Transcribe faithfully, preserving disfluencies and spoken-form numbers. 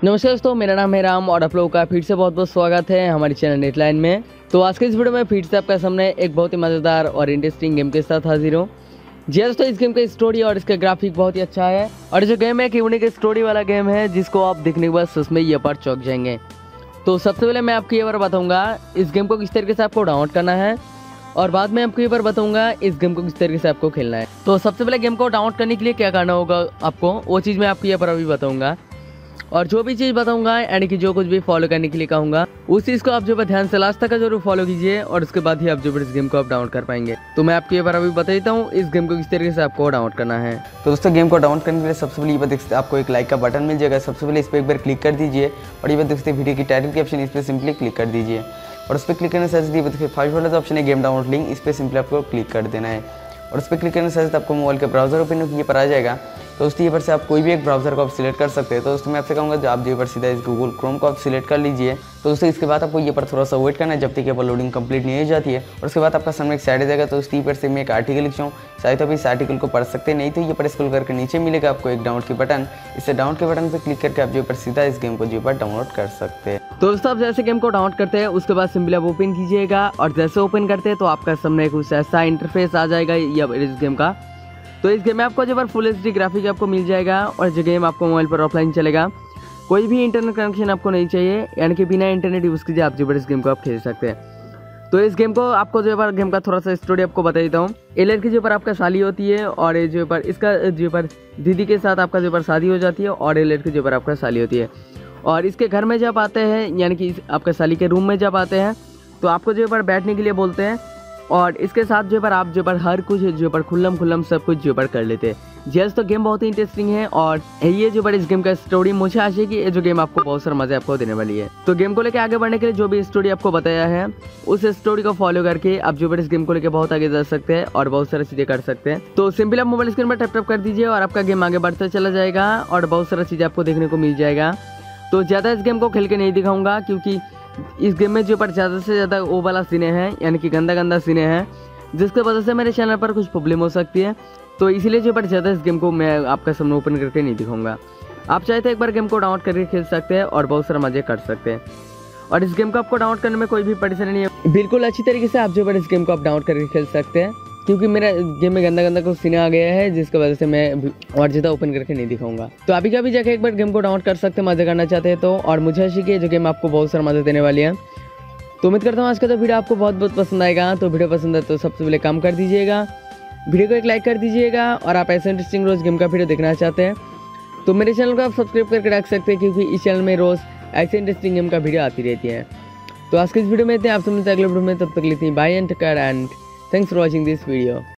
नमस्कार दोस्तों, मेरा नाम है राम और आप लोगों का फिर से बहुत बहुत स्वागत है हमारे चैनल नेटलाइन में। तो आज के इस वीडियो में फिर से आपका सामने एक बहुत ही मज़ेदार और इंटरेस्टिंग गेम के साथ हाजिर हूँ। जी हाँ दोस्तों, इस गेम का स्टोरी और इसका ग्राफिक बहुत ही अच्छा है और जो गेम है एक यूनिक स्टोरी वाला गेम है जिसको आप देखने के बाद सच में ये पर चौंक जाएंगे। तो सबसे पहले मैं आपको ये बार बताऊँगा इस गेम को किस तरीके से आपको डाउनलोड करना है और बाद में आपको ये बार बताऊँगा इस गेम को किस तरीके से आपको खेलना है। तो सबसे पहले गेम को डाउनलोड करने के लिए क्या करना होगा आपको, वो चीज़ मैं आपको ये पर अभी बताऊँगा। और जो भी चीज़ बताऊंगा यानी कि जो कुछ भी फॉलो करने के लिए कहूँगा उस चीज़ को आप जो ध्यान से लास्ट तक जरूर फॉलो कीजिए और उसके बाद ही आप जो इस गेम को आप डाउनलोड कर पाएंगे। तो मैं आपको ये बार अभी बता देता हूँ इस गेम को किस तरीके से आपको डाउनलोड करना है। तो दोस्तों, गेम को डाउनलोड करने के लिए सबसे पहले ये देख सकते आपको एक लाइक का बटन मिल जाएगा। सबसे पहले इस पर एक बार क्लिक कर दीजिए और ये देख सकते वीडियो की टाइटल के ऑप्शन इस पर सिंपली क्लिक कर दीजिए और उस पर क्लिक करने से देखिए फर्स्ट वाला जो ऑप्शन है गेम डाउनलोड लिंक, इस पर सिंपली आपको क्लिक कर देना है और उस पर क्लिक करने से आपको मोबाइल के ब्राउजर ओपन ये पर आ जाएगा। तो दोस्तों, ये पर से आप कोई भी एक ब्राउजर को आप सिलेक्ट कर सकते हैं। तो दोस्तों मैं आपसे कहूँगा जो आप ये पर सीधा इस गूगल क्रोम को आप सिलेक्ट कर लीजिए। तो दोस्तों इसके बाद आपको ये पर थोड़ा सा वेट करना है जब तक ये पर लोडिंग कंप्लीट नहीं हो जाती है और उसके बाद आपका सामने एक साइड आ जाएगा। तो उस पर से मैं एक आर्टिकल लिखता हूँ, चाहे तो आप इस आर्टिकल को पढ़ सकते हैं, नहीं तो ये पर स्क्रॉल करके नीचे मिलेगा आपको एक डाउनलोड की बटन। इससे डाउनलोड के बटन पर क्लिक करके आप जो पर सीधा इस गेम को जो पर डाउनलोड कर सकते हैं। तो दोस्तों आप जैसे गेम को डाउनलोड करते हैं उसके बाद सिंपली आप ओपन कीजिएगा और जैसे ओपन करते हैं तो आपका सामने कुछ ऐसा इंटरफेस आ जाएगा ये इस गेम का। तो इस गेम में आपको जो बार फुल एच डी ग्राफिक आपको मिल जाएगा और जो गेम आपको मोबाइल पर ऑफलाइन चलेगा, कोई भी इंटरनेट कनेक्शन आपको नहीं चाहिए, यानी कि बिना इंटरनेट यूज़ कीजिए आप जो बार इस गेम को आप खेल सकते हैं। तो इस गेम को आपको जो बार गेम का थोड़ा सा स्टोरी आपको बता देता हूँ। ये लड़की जो पर आपका साली होती है और ये जो पर इसका जो पर दीदी के साथ आपका जो पर शादी हो जाती है और ये लड़की जो पर आपका साली होती है और इसके घर में जब आते हैं यानी कि आपका साली के रूम में जब आते हैं तो आपको जो पर बैठने के लिए बोलते हैं और इसके साथ जो पर आप जो पर हर कुछ जो पर खुल्लम खुल्लम सब कुछ जो पर कर लेते हैं। जैसे तो गेम बहुत ही इंटरेस्टिंग है और ये जो पर इस गेम का स्टोरी मुझे आशा है कि ये जो गेम आपको बहुत सारा मजा आपको देने वाली है। तो गेम को लेकर आगे बढ़ने के लिए जो भी स्टोरी आपको बताया है उस स्टोरी को फॉलो करके आप जो पर इस गेम को लेकर बहुत आगे जा सकते हैं और बहुत सारी चीजें कर सकते हैं। तो सिंपली आप मोबाइल स्क्रीन पर टैप टैप कर दीजिए और आपका गेम आगे बढ़ता चला जाएगा और बहुत सारा चीजें आपको देखने को मिल जाएगा। तो ज़्यादा इस गेम को खेल के नहीं दिखाऊंगा क्योंकि इस गेम में जो पर ज़्यादा से ज़्यादा वो वाला सीने हैं यानी कि गंदा गंदा सीने हैं जिसकी वजह से मेरे चैनल पर कुछ प्रॉब्लम हो सकती है। तो इसीलिए जो पर ज़्यादा इस गेम को मैं आपका सामने ओपन करके नहीं दिखाऊंगा। आप चाहे तो एक बार गेम को डाउनलोड करके खेल सकते हैं और बहुत सारा मजे कर सकते हैं और इस गेम को आपको डाउनलोड करने में कोई भी परेशानी नहीं है। बिल्कुल अच्छी तरीके से आप जो पर इस गेम को आप डाउनलोड करके खेल सकते हैं क्योंकि मेरा गेम में गंदा गंदा कुछ सीने आ गया है जिसकी वजह से मैं और ज़्यादा ओपन करके नहीं दिखाऊंगा। तो अभी कभी जाकर एक बार गेम को डाउनलोड कर सकते हैं मज़ा करना चाहते हैं तो। और मुझे आशा है जो गेम आपको बहुत सारा मज़ा देने वाली है। तो उम्मीद करता हूँ आज का तो वीडियो आपको बहुत बहुत पसंद आएगा। तो वीडियो पसंद है तो सबसे पहले काम कर दीजिएगा, वीडियो को एक लाइक कर दीजिएगा और आप ऐसे इंटरेस्टिंग रोज़ गेम का वीडियो देखना चाहते हैं तो मेरे चैनल को आप सब्सक्राइब करके रख सकते हैं क्योंकि इस चैनल में रोज़ ऐसे इंटरेस्टिंग गेम का वीडियो आती रहती है। तो आज के इस वीडियो में इतने, आपसे मिलते हैं अगले वीडियो में, तब तक लेते हैं bye and take care and thanks for watching this video.